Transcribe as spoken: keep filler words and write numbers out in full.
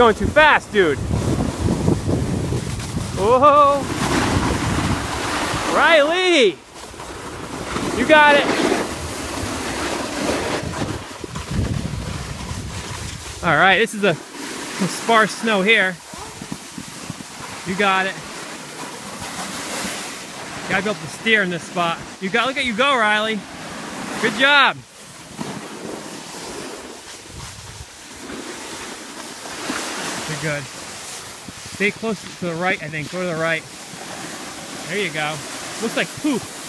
going too fast, dude. Whoa. Riley! You got it. All right, this is a some sparse snow here. You got it. Gotta be able to steer in this spot. You got, look at you go, Riley. Good job. You're good. Stay close to the right, I think. Go to the right. There you go. Looks like poop.